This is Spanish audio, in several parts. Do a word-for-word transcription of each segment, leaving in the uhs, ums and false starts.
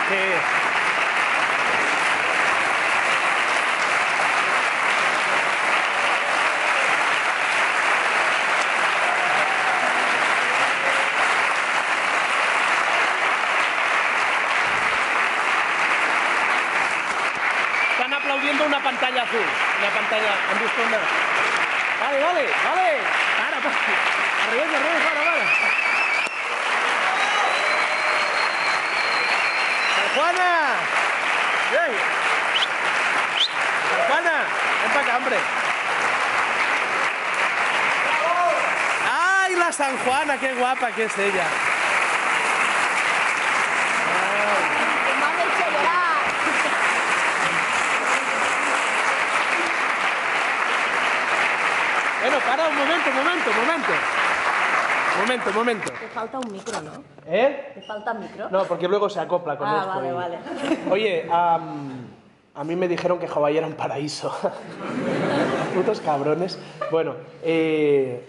Sí. Están aplaudiendo una pantalla azul. Una pantalla. ¿Han visto una? Vale, vale, vale. Para, para. Al revés, al revés, para, para. ¡San Juana! ¡Ey! ¡San Juana! Ven para acá, hombre. ¡Ay, la San Juana! ¡Qué guapa que es ella! Bueno, para un momento, momento, momento. Momento, momento. Te falta un micro, ¿no? ¿Eh? ¿Te falta micro? No, porque luego se acopla con ah, esto. vale, y... vale. Oye, um, a mí me dijeron que Hawái era un paraíso. Putos cabrones. Bueno, eh...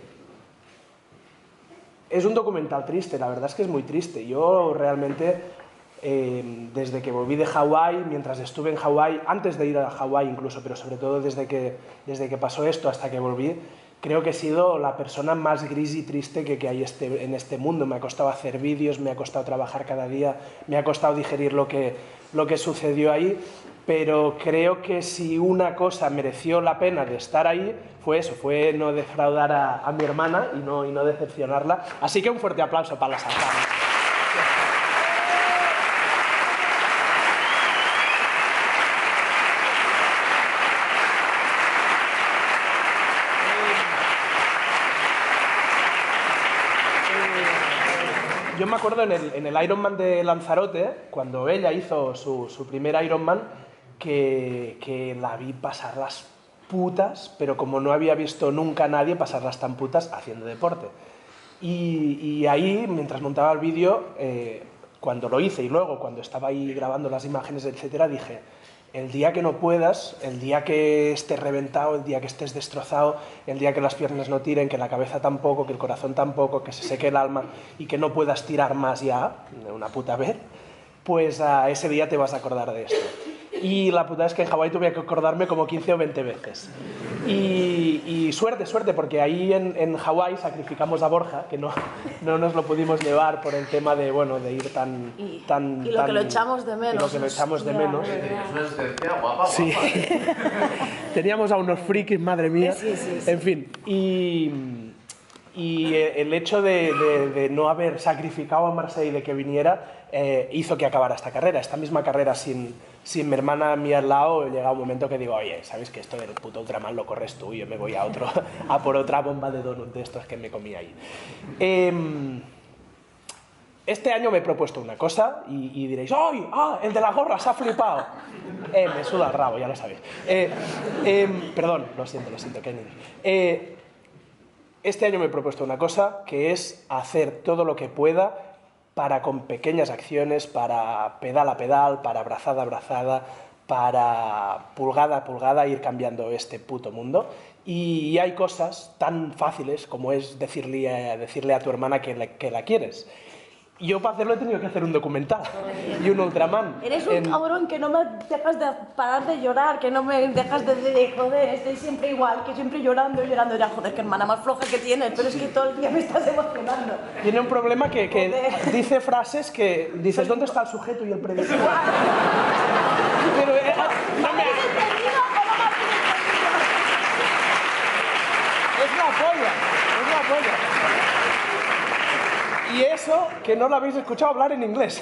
es un documental triste, la verdad es que es muy triste. Yo realmente, eh, desde que volví de Hawái, mientras estuve en Hawái, antes de ir a Hawái incluso, pero sobre todo desde que, desde que pasó esto hasta que volví, creo que he sido la persona más gris y triste que, que hay este, en este mundo. Me ha costado hacer vídeos, me ha costado trabajar cada día, me ha costado digerir lo que, lo que sucedió ahí, pero creo que si una cosa mereció la pena de estar ahí, fue eso, fue no defraudar a, a mi hermana y no, y no decepcionarla. Así que un fuerte aplauso para la Santana. Yo me acuerdo en el, en el Ironman de Lanzarote, cuando ella hizo su, su primer Ironman, que, que la vi pasar las putas, pero como no había visto nunca a nadie pasarlas tan putas haciendo deporte. Y, y ahí, mientras montaba el vídeo, eh, cuando lo hice y luego cuando estaba ahí grabando las imágenes, etcétera, dije, el día que no puedas, el día que estés reventado, el día que estés destrozado, el día que las piernas no tiren, que la cabeza tampoco, que el corazón tampoco, que se seque el alma y que no puedas tirar más ya, de una puta vez, pues uh, ese día te vas a acordar de esto. Y la puta es que en Hawái tuve que acordarme como quince o veinte veces. Y, y suerte, suerte, porque ahí en, en Hawái sacrificamos a Borja, que no, no nos lo pudimos llevar por el tema de, bueno, de ir tan... Y, tan y lo tan, que lo echamos de menos. Y lo que lo echamos de Ya, menos. ya. Guapa, Sí. Teníamos a unos frikis, madre mía. Sí, sí, sí. En fin, y, y el hecho de, de, de no haber sacrificado a Marseille de que viniera eh, hizo que acabara esta carrera. Esta misma carrera sin, sin mi hermana a mí al lado, llega un momento que digo, oye, ¿sabes que esto del puto Ultraman lo corres tú? Y yo me voy a otro, a por otra bomba de donut de estos que me comí ahí. Eh, Este año me he propuesto una cosa y, y diréis, ¡ay! ¡Ah! El de la gorra se ha flipado. Eh, me suda el rabo, ya lo sabéis. Eh, eh, perdón, lo siento, lo siento, Kenny. Eh, este año me he propuesto una cosa que es hacer todo lo que pueda para, con pequeñas acciones, para pedal a pedal, para brazada a brazada, para pulgada a pulgada ir cambiando este puto mundo. Y hay cosas tan fáciles como es decirle a, decirle a tu hermana que la, que la quieres. Yo para hacerlo he tenido que hacer un documental y un Ultraman. Eres un en... cabrón que no me dejas de parar de llorar, que no me dejas de decir, joder, estoy siempre igual, que siempre llorando y llorando. Ya, joder, qué hermana más floja que tienes, pero es que todo el día me estás emocionando. Tiene un problema que, que dice frases que dices, ¿dónde está el sujeto y el predicado? Pero eh, no me... Es una polla, es una polla. Y eso, que no lo habéis escuchado hablar en inglés.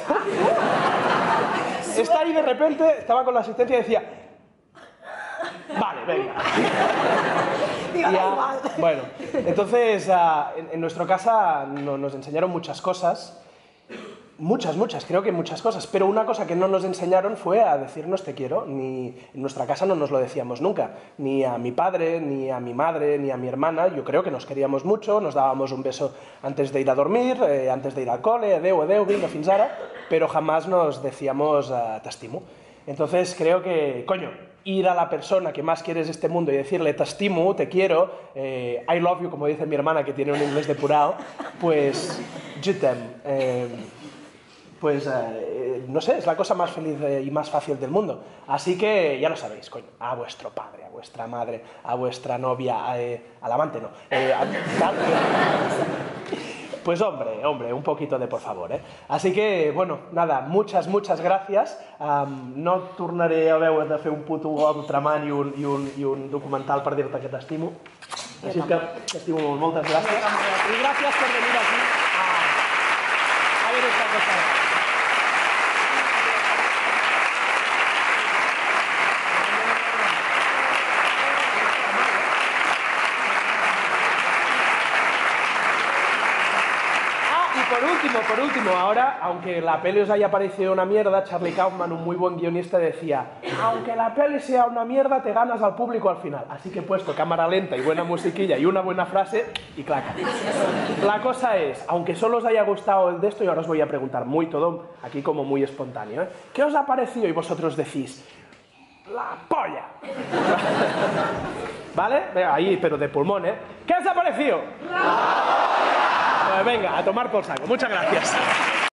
Está ahí de repente, estaba con la asistencia y decía, vale, venga. Digo, da Ya, igual. bueno, entonces uh, en, en nuestra casa no, nos enseñaron muchas cosas, muchas, muchas, creo que muchas cosas, pero una cosa que no nos enseñaron fue a decirnos te quiero. Ni, en nuestra casa no nos lo decíamos nunca, ni a mi padre, ni a mi madre, ni a mi hermana. Yo creo que nos queríamos mucho, nos dábamos un beso antes de ir a dormir, eh, antes de ir al cole, adeu, adeu, vinga, fins ara, pero jamás nos decíamos uh, t'estimo. Entonces creo que, coño, ir a la persona que más quieres de este mundo y decirle te estimo, te quiero, eh, I love you, como dice mi hermana que tiene un inglés depurado, pues je t'aime. Eh, pues eh, eh, no sé, es la cosa más feliz eh, y más fácil del mundo. Así que ya lo sabéis, coño, a vuestro padre, a vuestra madre, a vuestra novia, a, eh, al amante no. Eh, a, tal, pues hombre, hombre, un poquito de por favor, eh? Así que, bueno, nada, muchas, muchas gràcies. Um, no tornaré a veure de fer un puto Ultraman i un, i un, i un documental per dir-te que t'estimo. Així que t'estimo molt, moltes gràcies. I gràcies per venir aquí a, a ver esta cosa. Por último, por último, ahora, aunque la peli os haya parecido una mierda, Charlie Kaufman, un muy buen guionista, decía: aunque la peli sea una mierda, te ganas al público al final. Así que he puesto cámara lenta y buena musiquilla y una buena frase y claca. La cosa es, aunque solo os haya gustado el de esto, y ahora os voy a preguntar muy todo, aquí como muy espontáneo, ¿eh? ¿Qué os ha parecido? Y vosotros decís: la polla. ¿Vale? Venga, ahí, pero de pulmón, ¿eh? ¿Qué os ha parecido? Pues venga, a tomar por saco. Muchas gracias.